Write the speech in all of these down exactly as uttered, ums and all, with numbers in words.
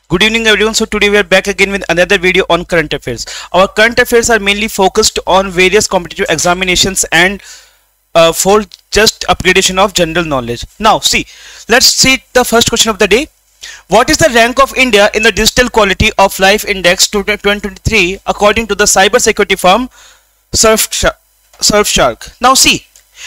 Good evening everyone. So today we are back again with another video on current affairs. Our current affairs are mainly focused on various competitive examinations and uh, for just upgradation of general knowledge. Now see, let's see the first question of the day. What is the rank of India in the Digital Quality of Life Index twenty twenty-three according to the cyber security firm Surfshark? Now see,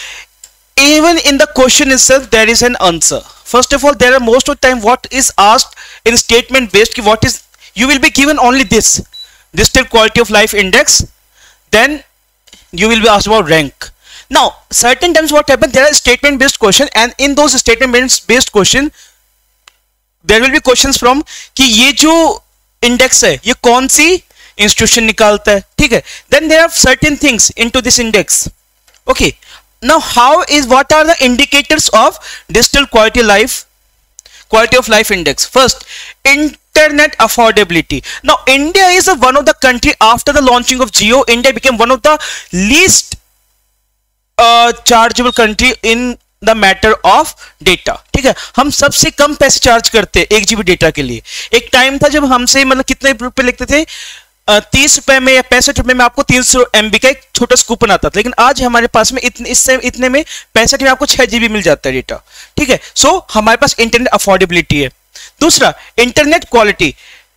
even in the question itself there is an answer. First of all, there are most of the time what is asked in statement based, what is, you will be given only this Digital Quality of Life Index, then you will be asked about rank. Now certain times what happens, there are statement based question, and in those statement based question there will be questions from कि ये जो index है ये कौन सी institution निकालता है, ठीक है. Then there are certain things into this index. Okay. Now how is, what are the indicators of digital quality life quality of life index? First, internet affordability. Now India is a, one of the country, after the launching of Jio, India became one of the least uh, chargeable country in the matter of data. ठीक है, हम सबसे कम पैसे charge करते हैं एक GB data के लिए. एक टाइम था जब हमसे मतलब कितने रुपए लिखते थे, तीस रुपए में या पैंसठ रुपए में आपको तीन सौ एमबी का एक छोटा कूपन आता था, लेकिन आज हमारे पास में इतने इससे इतने में पैंसठ में आपको छह जीबी मिल जाता है डेटा. ठीक है, सो so, हमारे पास इंटरनेट अफोर्डेबिलिटी है. दूसरा, internet quality.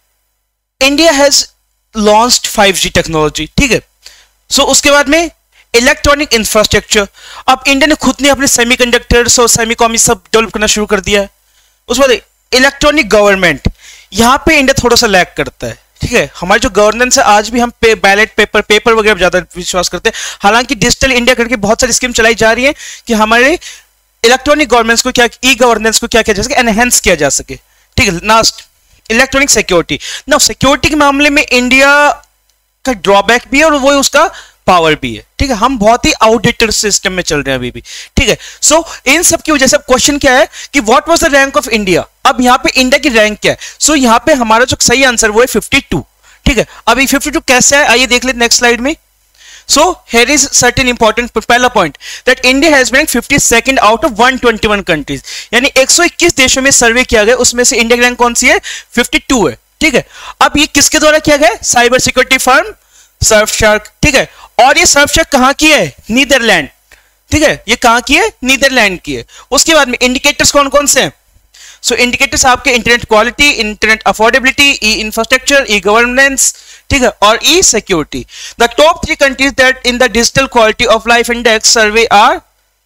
India has launched five G technology. ठीक है, सो so, उसके बाद में इलेक्ट्रॉनिक इंफ्रास्ट्रक्चर. अब इंडिया ने खुद ने अपने सेमीकंडक्टर्स और सेमीकॉम सब डेवलप करना शुरू कर दिया है. उसके बाद इलेक्ट्रॉनिक गवर्नमेंट, यहाँ पे इंडिया थोड़ा सा लैग करता है. ठीक है, हमारी जो गवर्नेंस है आज भी हम पे, बैलेट पेपर पेपर वगैरह ज्यादा विश्वास करते हैं. हालांकि डिजिटल इंडिया करके बहुत सारी स्कीम चलाई जा रही है कि हमारे इलेक्ट्रॉनिक गवर्नेंस को क्या, ई गवर्नेंस को क्या किया जा सके, एनहेंस किया जा सके. ठीक है, लास्ट इलेक्ट्रॉनिक सिक्योरिटी. ना सिक्योरिटी के मामले में इंडिया का ड्रॉबैक भी है और वो उसका पावर भी है. ठीक है, हम बहुत ही आउटडेटेड सिस्टम में चल रहे हैं अभी भी. ठीक है, सो so, इन सब की वजह से क्वेश्चन क्या है कि what was the rank of India. अब यहाँ पे इंडिया की रैंक क्या है. सो so, यहाँ पे हमारा जो सही आंसर वो है फिफ्टी टू. ठीक है, अभी फिफ्टी टू कैसे है आइए देख लेते नेक्स्ट स्लाइड में. So here is certain important. पहला point that India has rank fifty second out of one twenty one countries, यानी एक सौ इक्कीस देशों में सर्वे किया गया, उसमें से इंडिया की रैंक कौन सी है, फिफ्टी टू है. ठीक है, अब ये किसके द्वारा किया गया, साइबर सिक्योरिटी फर्म सर्फशार्क. ठीक है, और ये सर्फशार्क कहां की है, नीदरलैंड. ठीक है, ये कहां की है, नीदरलैंड की है. उसके बाद में इंडिकेटर्स कौन कौन से हैं. सो इंडिकेटर्स आपके internet quality, internet affordability, E infrastructure, E governance, ठीक है, और E security. The top three countries that in the digital quality of life index survey are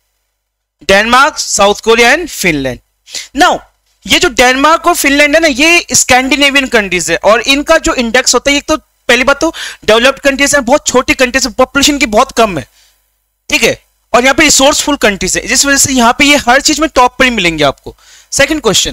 Denmark, South Korea and Finland. Now ये जो Denmark और Finland है ना, ये Scandinavian countries है और इनका जो इंडेक्स होता है, एक तो पहली बात तो डेवलप्ड कंट्रीज हैं, बहुत छोटी कंट्रीज है, पॉपुलेशन की बहुत कम है. ठीक है, और यहाँ पे रिसोर्सफुल कंट्रीज है, जिस वजह से यहाँ पे ये हर चीज में टॉप पर ही मिलेंगे आपको. Second question,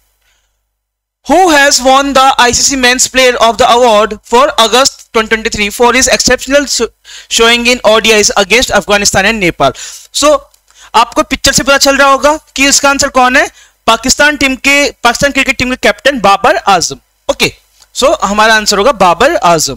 who has won the ICC men's player of the award for August twenty twenty three for his exceptional showing in ODIs against Afghanistan and Nepal. So आपको पिक्चर से पता चल रहा होगा कि इसका आंसर कौन है, पाकिस्तान टीम के पाकिस्तान क्रिकेट टीम के captain Babar Azam. Okay, so so, हमारा आंसर होगा बाबर आजम.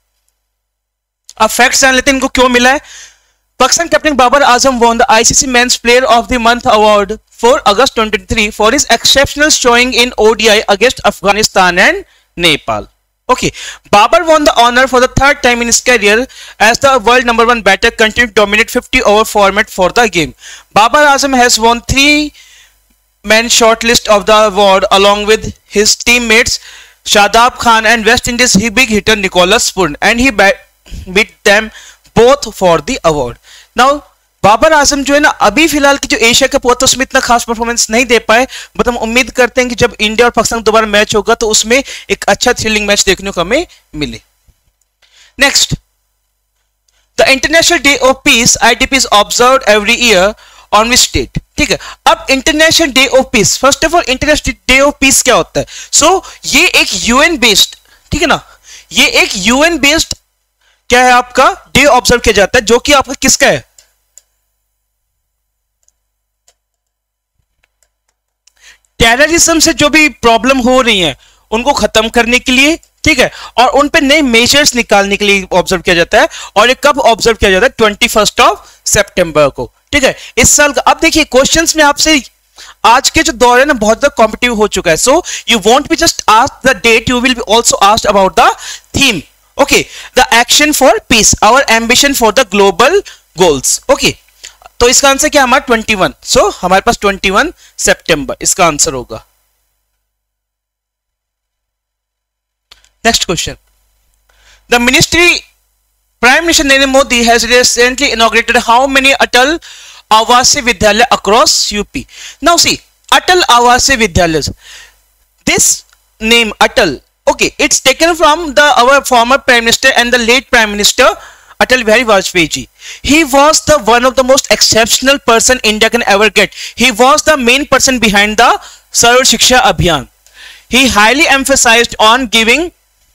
अब फैक्ट्स जान लेते हैं इनको क्यों मिला है. Pakistan captain Babar Azam won the I C C Men's Player of the Month award for August twenty twenty-three for his exceptional showing in O D I against Afghanistan and Nepal. Okay, Babar won the honor for the third time in his career as the world number one batter, continued to dominate fifty over format for the game. Babar Azam has won three men shortlist of the award along with his teammates Shadab Khan and West Indies big hitter Nicholas Purn, and he beat them both for the award. Now Babar Azam जो है ना, अभी फिलहाल की जो Asia cup हुआ था उसमें इतना खास परफॉर्मेंस नहीं दे पाए, बट हम उम्मीद करते हैं कि जब इंडिया और पाकिस्तान दोबारा मैच होगा तो उसमें एक अच्छा थ्रिलिंग मैच देखने को हमें मिले. Next, the international day of peace I D P is observed every year on which date. ठीक है, अब international day of peace, first of all international day of peace क्या होता है. सो so, ये एक यूएन बेस्ड, ठीक है ना, ये एक यूएन बेस्ड क्या है आपका डे ऑब्जर्व किया जाता है, जो कि आपका किसका है, टेररिज्म से जो भी प्रॉब्लम हो रही है उनको खत्म करने के लिए. ठीक है, और उन पे नए मेजर्स निकालने के लिए ऑब्जर्व किया जाता है. और ये कब ऑब्जर्व किया जाता है, ट्वेंटी फर्स्ट ऑफ सितंबर को. ठीक है, इस साल का. अब देखिए क्वेश्चंस में आपसे आज के जो दौर है ना बहुत ज्यादा कॉम्पिटिटिव हो चुका है. So you won't be just ask the date, you will be also asked about the theme. Okay, the action for peace, our ambition for the global goals. Okay, तो इसका आंसर क्या हमारा ट्वेंटी वन. सो हमारे पास twenty one सितंबर इसका answer होगा. Next question. The ministry Prime Minister Narendra Modi has recently inaugurated how many Atal Avasya Vidyalaya across U P? Now see, Atal Avasya Vidyalayas. This name Atal, okay, it's taken from the our former Prime Minister and the late Prime Minister Atal Bihari Vajpayee ji. He was the one of the most exceptional person India can ever get. He was the main person behind the Sarv Shiksha Abhiyan. He highly emphasized on giving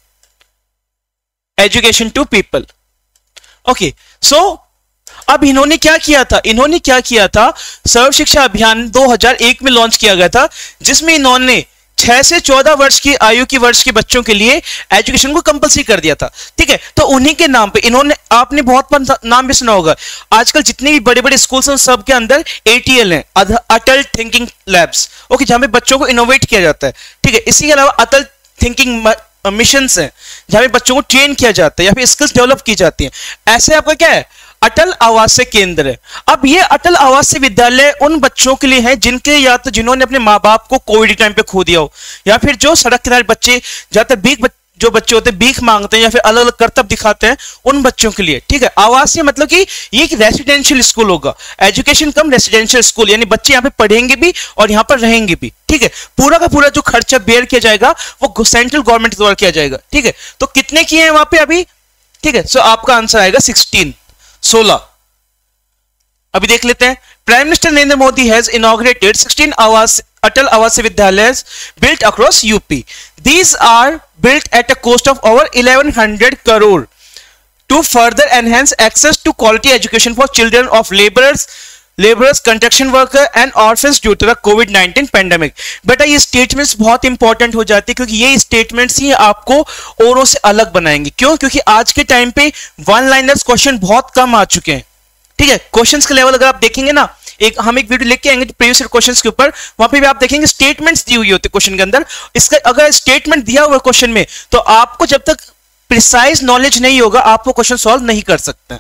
education to people. Okay okay, so so, अब इन्होंने क्या किया था, इन्होंने क्या किया था, सर्व शिक्षा अभियान दो हज़ार एक में लॉन्च किया गया था, जिसमें इन्होंने छह से चौदह वर्ष की आयु की वर्ष के बच्चों के लिए एजुकेशन को कंपलसरी कर दिया था. ठीक है, तो उन्हीं के नाम पे इन्होंने, आपने बहुत नाम भी सुना होगा, आजकल जितने भी बड़े बड़े स्कूल्स हैं सब के अंदर ए टी एल हैं, अटल थिंकिंग लैब्स. ओके, जहां पे बच्चों को इनोवेट किया जाता है. ठीक है, इसी के अलावा अटल थिंकिंग मिशन है जहां पे बच्चों को ट्रेन किया जाता है या फिर स्किल्स डेवलप की जाती हैं. ऐसे आपका क्या है, अटल आवासीय केंद्र है. अब ये अटल आवासीय विद्यालय उन बच्चों के लिए है जिनके या तो जिन्होंने अपने माँ बाप को कोविड टाइम पे खो दिया हो, या फिर जो सड़क किनारे बच्चे जाते भीख जो बच्चे होते हैं भीख मांगते हैं या फिर अलग अलग करतब दिखाते हैं, उन बच्चों के लिए. ठीक है, आवासीय मतलब कि ये एक रेसिडेंशियल स्कूल होगा, एजुकेशन कम रेसिडेंशियल स्कूल, यानी बच्चे यहाँ पे पढ़ेंगे भी और यहाँ पर रहेंगे भी. ठीक है, पूरा का पूरा जो खर्चा बेयर किया जाएगा वो सेंट्रल गवर्नमेंट द्वारा किया जाएगा. ठीक है, तो कितने किए हैं वहां पे अभी? ठीक है, सो आपका आंसर आएगा सिक्सटीन, सोलह. अभी देख लेते हैं. Prime minister Narendra Modi has inaugurated sixteen Awas Atal Avasya Vidyalayas built across U P. These are built at a cost of over eleven hundred crore to further enhance access to quality education for children of laborers, laborers, construction worker and orphans due to the COVID nineteen pandemic. बेटा ये statements बहुत important हो जाती है क्योंकि ये statements ही आपको औरों से अलग बनाएंगे. क्यों? क्योंकि आज के टाइम पे वन लाइनर्स क्वेश्चन बहुत कम आ चुके हैं. ठीक है, क्वेश्चंस का लेवल अगर आप देखेंगे ना, एक हम एक वीडियो लेके आएंगे प्रीवियस क्वेश्चंस के ऊपर, वहां पे भी आप देखेंगे स्टेटमेंट्स दी हुई होती है क्वेश्चन के अंदर. इसका अगर स्टेटमेंट दिया हुआ क्वेश्चन में तो आपको जब तक प्रिसाइज नॉलेज नहीं होगा आप वो क्वेश्चन सॉल्व नहीं कर सकते.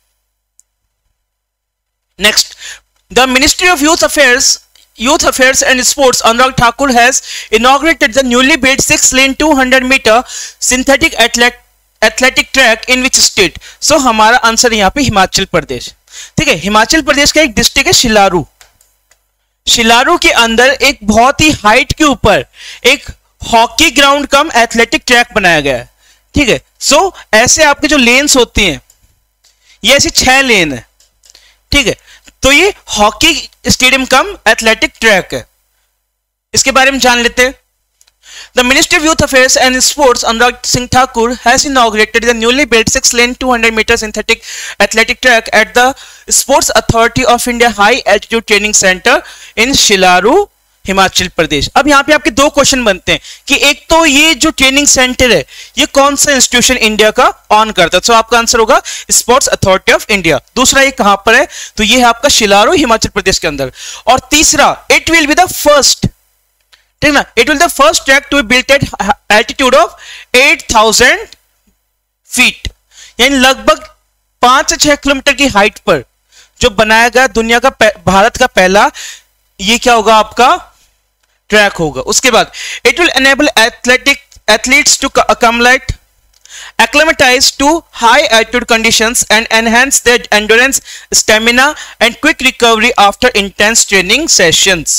Next, the ministry of youth affairs Youth Affairs and Sports Anurag Thakur has inaugurated the newly built six lane two hundred meter synthetic athletic athletic track in which state? So हमारा answer यहाँ पे हिमाचल प्रदेश. ठीक है, हिमाचल प्रदेश का एक district है शिलारू. शिलारू के अंदर एक बहुत ही हाइट के ऊपर एक hockey ground cum athletic track बनाया गया है. ठीक है, सो so, ऐसे आपके जो लेन्स होती हैं ये ऐसी छह लेन है. ठीक है, तो ये hockey stadium cum athletic track है. इसके बारे में जान लेते हैं. The Ministry of Youth Affairs and Sports Anurag Singh Thakur has inaugurated the newly built six lane two hundred meter synthetic athletic track at the Sports Authority of India High Altitude Training Center in Shilaru, Himachal Pradesh. अब यहाँ पे आपके दो question बनते हैं कि एक तो ये जो ट्रेनिंग सेंटर है ये कौन सा इंस्टीट्यूशन इंडिया का ऑन करता है. तो आपका आंसर होगा स्पोर्ट्स अथॉरिटी ऑफ इंडिया. दूसरा ये कहां पर है? तो ये है आपका शिलारू हिमाचल प्रदेश के अंदर. और तीसरा, it will be the first, ठीक ना, it will the first track to be built at altitude of eight thousand feet, यानी लगभग पांच से छह किलोमीटर की हाइट पर जो बनाया गया दुनिया का भारत का पहला ये क्या होगा आपका ट्रैक होगा. उसके बाद it will enable athletic athletes to acclimate acclimatize to high altitude conditions and enhance their endurance, stamina and quick recovery after intense training sessions.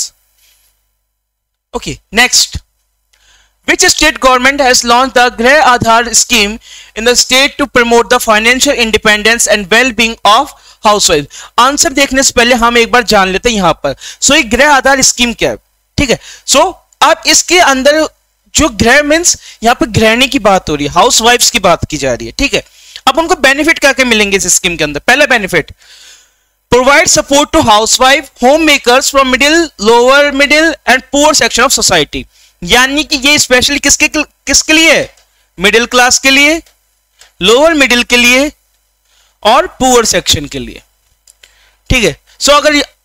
Okay, next, which state government has launched the Greh Aadhar scheme in the state to promote the financial independence and well-being of housewives? Answer देखने से पहले हम एक बार जान लेते हैं यहाँ पर. सो so, ये गृह आधार स्कीम क्या है? ठीक है, सो so, अब इसके अंदर जो गृह मीन्स यहाँ पर गृहिणी की बात हो रही है, हाउस वाइफ्स की बात की जा रही है. ठीक है, अब उनको बेनिफिट क्या क्या मिलेंगे इस स्कीम के अंदर? पहला benefit, provide support to housewife homemakers from middle, lower middle and poor section of society. यानी कि ये स्पेशली किसके किसके लिए है? मिडिल क्लास के लिए, लोअर मिडिल के लिए और पुअर सेक्शन के लिए. ठीक है, सो so, अगर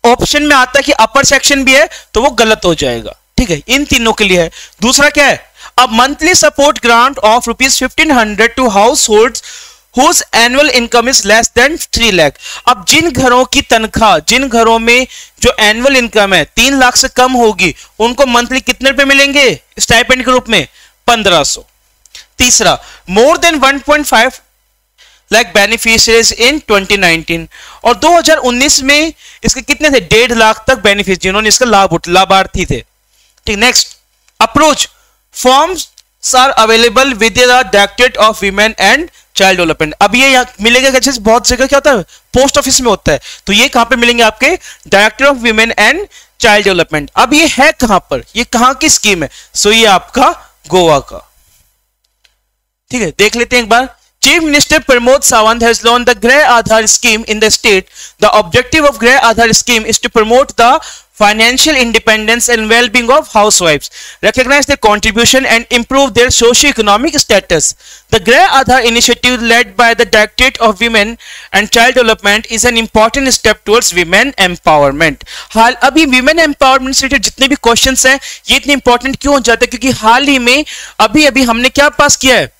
ऑप्शन में आता है कि अपर सेक्शन भी है तो वो गलत हो जाएगा, ठीक है, इन तीनों के लिए है। दूसरा क्या है, a monthly support grant of rupees fifteen hundred to household whose annual income is less than three lakh. अब जिन घरों की तनख्वाह, जिन घरों में जो एनुअल इनकम है तीन लाख से कम होगी, उनको मंथली कितने रुपए मिलेंगे स्टाइपेंड के रूप में, पंद्रह सौ। तीसरा, more than one point five lakh beneficiaries in twenty nineteen, और दो हज़ार उन्नीस में इसके कितने थे, डेढ़ लाख तक बेनिफिट जिन्होंने इसका लाभ लाभार्थी थे, ठीक। Next, approach forms are available with the directorate of women and child development. अब ये मिलेगा कैसे, बहुत जगह क्या होता है पोस्ट ऑफिस में होता है, तो ये कहां पे मिलेंगे आपके, director of women and child development. अब ये है कहां पर, ये कहां की स्कीम है, सो ये आपका गोवा का, ठीक है। देख लेते हैं एक बार। Chief Minister Pramod Sawant has launched the Greh Aadhar scheme in the state. The objective of Greh Aadhar scheme is to promote the financial independence and well-being of housewives, recognize their contribution and improve their socio-economic status. The Greh Aadhar initiative led by the Directorate of Women and Child Development is an important step towards women empowerment. हाल अभी women empowerment से related जितने भी questions हैं ये इतने important क्यों हो जाते हैं, क्योंकि हाल ही में अभी अभी हमने क्या पास किया है,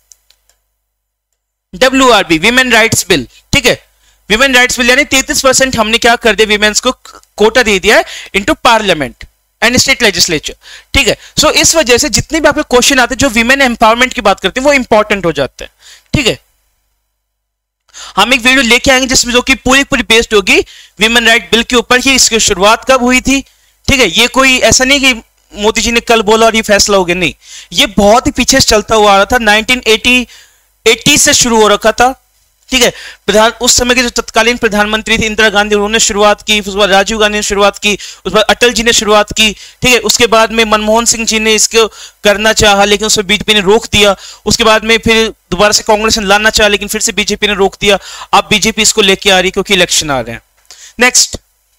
W R B, women rights bill, ठीक है। विमेन राइट्स बिल यानी तैंतीस परसेंट हमने क्या कर दिया, विमेन्स को कोटा दे दिया है into parliament and state legislature, ठीक है। सो so, इस वजह से जितने भी आपके क्वेश्चन आते हैं जो विमेन एम्पावरमेंट की बात करते हैं वो इंपॉर्टेंट हो जाते हैं, ठीक है। हम एक वीडियो लेके आएंगे जिसमें जो कि पूरी पूरी बेस्ड होगी विमेन राइट बिल के ऊपर ही। इसकी शुरुआत कब हुई थी, ठीक है, ये कोई ऐसा नहीं कि मोदी जी ने कल बोला और ये फैसला हो गया, नहीं, ये बहुत ही पीछे से चलता हुआ आ रहा था। नाइनटीन एटी से शुरू हो रखा था, ठीक है। प्रधान उस समय के जो तत्कालीन प्रधानमंत्री थी इंदिरा गांधी, उन्होंने शुरुआत की, उसके बाद राजीव गांधी ने शुरुआत की, उसके बाद अटल जी ने शुरुआत की, ठीक है। उसके बाद में मनमोहन सिंह जी ने इसको करना चाहा लेकिन उसमें बीजेपी ने रोक दिया। उसके बाद में फिर दोबारा से कांग्रेस ने लाना चाहा लेकिन फिर से बीजेपी ने रोक दिया। अब बीजेपी इसको लेके आ रही क्योंकि इलेक्शन आ रहे हैं। Next,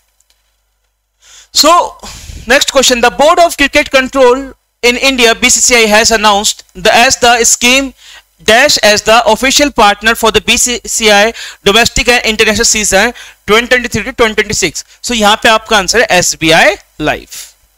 so next question, the board of cricket control in India, B C C I has announced the as the scheme dash as the official partner for the B C C I domestic and international season twenty twenty-three to twenty twenty-six. So यहाँ पे आपका answer है S B I Life.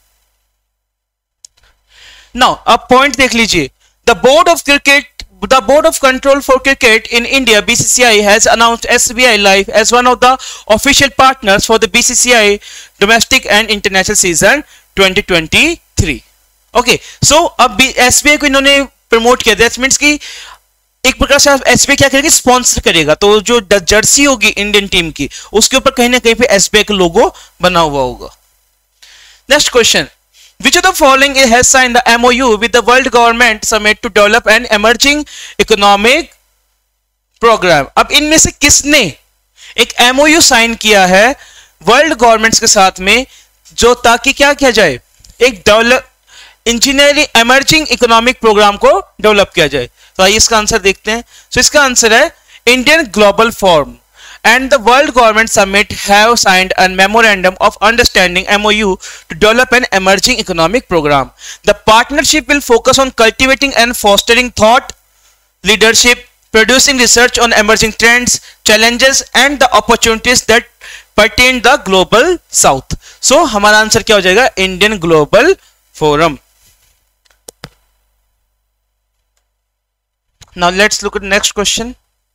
Now अब point देख लीजिए, the board of cricket The Board of Control for Cricket in India, B C C I, has announced S B I Life as one of the official partners for the B C C I domestic and international season twenty twenty-three. Okay, so अब SBI को इन्होंने promote किया, that means कि एक प्रकार से SBI क्या करेगी, स्पॉन्सर करेगा। तो जो जर्सी होगी इंडियन टीम की उसके ऊपर कहीं ना कहीं पे एसबीआई का लोगो बना हुआ होगा। Next question, which of the following has signed the M O U with the World Government Summit to develop an emerging economic program? अब इनमें से किसने एक M O U साइन किया है वर्ल्ड गवर्नमेंट्स के साथ में, जो ताकि क्या किया जाए, एक develop engineering emerging economic program को डेवलप किया जाए। तो आइए इसका आंसर देखते हैं। सो so, इसका आंसर है Indian global forum and the World Government Summit have signed a memorandum of understanding M O U to develop an emerging economic program. The partnership will focus on cultivating and fostering thought leadership, producing research on emerging trends, challenges and the opportunities that pertain the global south. So हमारा answer क्या हो जाएगा, Indian global forum. Now let's look at the next question.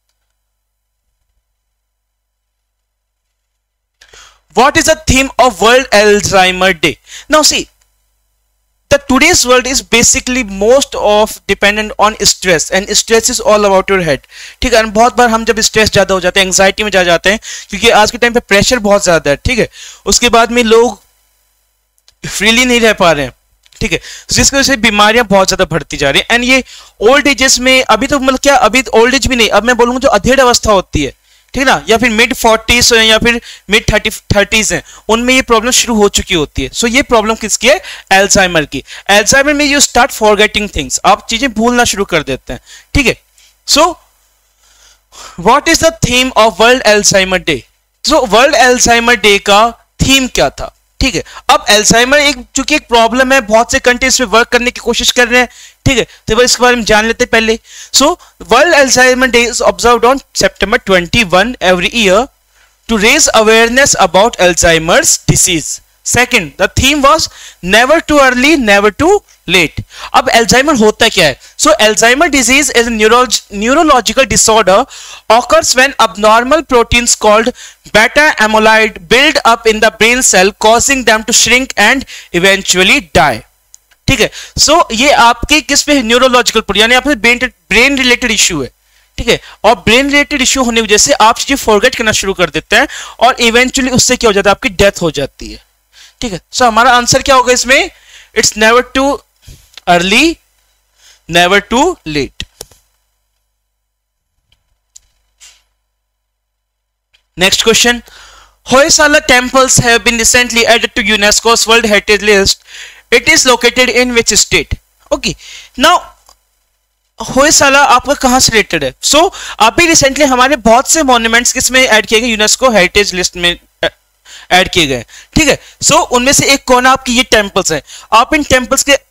What is the theme of World Alzheimer Day? Now see, the today's world is basically most of dependent on stress and stress is all about your head, ठीक है। बहुत बार हम जब stress ज्यादा हो जाते हैं, anxiety में जा जाते हैं, क्योंकि आज के टाइम पे प्रेशर बहुत ज्यादा है, ठीक है। उसके बाद में लोग फ्रीली नहीं रह पा रहे हैं, ठीक है, जिसकी वजह से बीमारियां बहुत ज्यादा बढ़ती जा रही हैं। एंड ये ओल्ड एजेस में, अभी तो मतलब क्या, अभी ओल्ड एज भी नहीं, अब मैं बोलूंगा जो अधेड़ अवस्था होती है, ठीक है ना, या फिर मिड फोर्टीज या फिर मिड थर्टी थर्टीज हैं, उनमें ये प्रॉब्लम शुरू हो चुकी होती है। सो so, ये प्रॉब्लम किसकी है, एल्जाइमर की। एल्जाइमर में यू स्टार्ट फॉरगेटिंग थिंग्स, आप चीजें भूलना शुरू कर देते हैं, ठीक है। So what is the theme of World Alzheimer Day? So World Alzheimer Day का थीम क्या था, ठीक है। अब एल्जाइमर एक चूंकि एक प्रॉब्लम है, बहुत से कंट्रीज पे वर्क करने की कोशिश कर रहे हैं, ठीक है, तो इसके बारे में जान लेते हैं पहले। So World Alzheimer Day is observed on September twenty one every year to raise awareness about Alzheimer's disease. Second, the theme was never too early, never too late. अब Alzheimer होता क्या है? So Alzheimer disease is a neuro neurological disorder occurs when abnormal proteins called beta amyloid build up in the brain cell, causing them to shrink and eventually die. ठीक है, सो so, ये आपके किस पे न्यूरोलॉजिकल यानी आपके ब्रेन ब्रेन रिलेटेड इश्यू है. ठीक है, और ब्रेन रिलेटेड इश्यू होने की वजह से आप चीजें फॉरगेट करना शुरू कर देते हैं और इवेंचुअली उससे क्या हो जाता है, आपकी डेथ हो जाती है. ठीक है, सो so, हमारा आंसर क्या होगा इसमें? It's never too early, never too late. Next question. Hoysala temples have been recently added to UNESCO's World Heritage List. It is located in which state? Okay, now Hoysala आपका कहां से रिलेटेड है? सो so, अभी recently हमारे बहुत से monuments किसमें add किए गए? यूनेस्को हेरिटेज लिस्ट में ऐड किए गए. ठीक है, सो so, उनमें से एक कौन? आपकी ये टेंपल्स हैं. आप इन टेंपल्स के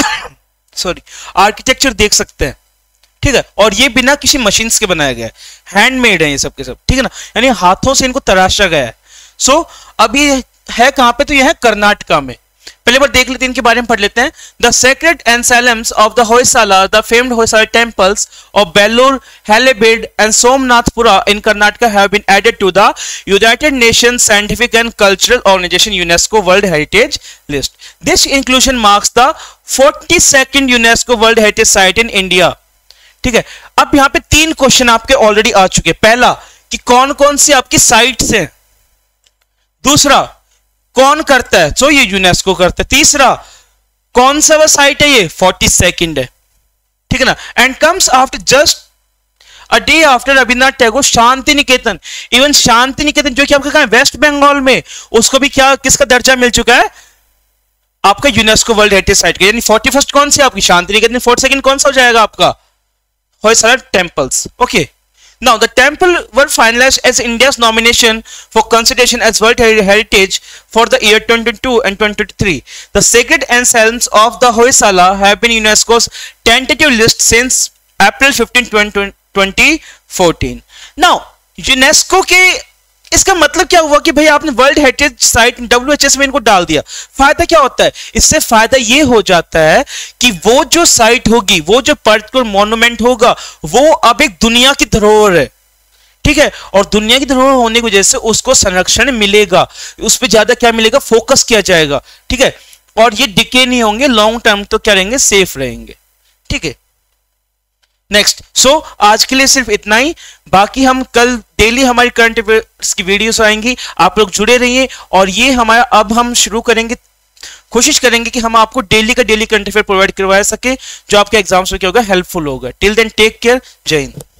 सॉरी आर्किटेक्चर देख सकते हैं. ठीक है, और ये बिना किसी मशीन्स के बनाया गया है, हैंडमेड है ये सब के सब. ठीक है ना, यानी हाथों से इनको तराशा गया है. सो so, अभी है कहां पे? तो ये है कर्नाटका में. पहले बार देख लेते हैं, इनके बारे में पढ़ लेते हैं. The sacred ensembles of the Hoysala, the famed Hoysala temples of Belur, Halebid and Somanathapura in Karnataka have been added to the United Nations Scientific and Cultural Organization UNESCO World Heritage list. This inclusion marks the forty second UNESCO World heritage site in India. ठीक है, अब यहां पे तीन question आपके already आ चुके. पहला कि कौन कौन सी आपकी साइट्स हैं. दूसरा कौन करता है? सो so, ये यूनेस्को करता है. तीसरा कौन सा वो साइट है? ये फोर्टी सेकेंड है. ठीक है ना, and comes after just a day after Rabindranath Tagore Shantiniketan. Even Shantiniketan जो कि आपका कहां है? वेस्ट बंगाल में, उसको भी क्या किसका दर्जा मिल चुका है? आपका यूनेस्को वर्ल्ड हेरिटेज साइट का. यानी फोर्टी फर्स्ट कौन सी आपकी? शांति निकेतन. फोर्टी सेकेंड कौन सा हो जाएगा आपका? Hoysala temples. Okay. Now the temple were finalized as India's nomination for consideration as World Heritage for the year twenty-two and twenty twenty-three. The sacred ensembles of the Hoysala have been UNESCO's tentative list since April fifteenth, twenty fourteen. Now UNESCO के इसका मतलब क्या हुआ कि भाई आपने world heritage site W H S में इनको डाल दिया. फायदा क्या होता है इससे? फायदा ये हो जाता है कि वो जो साइट होगी, वो जो पर्टिकुलर मॉन्यूमेंट होगा, वो अब एक दुनिया की धरोहर है. ठीक है, और दुनिया की धरोहर होने की वजह से उसको संरक्षण मिलेगा, उस पर ज्यादा क्या मिलेगा? फोकस किया जाएगा. ठीक है, और ये डिके नहीं होंगे, लॉन्ग टर्म तो क्या रहेंगे? सेफ रहेंगे. ठीक है, नेक्स्ट. सो so, आज के लिए सिर्फ इतना ही. बाकी हम कल डेली हमारी करंट अफेयर्स की वीडियोस आएंगी, आप लोग जुड़े रहिए. और ये हमारा अब हम शुरू करेंगे, कोशिश करेंगे कि हम आपको डेली का डेली करंट अफेयर प्रोवाइड करवा सके जो आपके एग्जाम्स में क्या होगा? हेल्पफुल होगा. Till then take care. जय हिंद.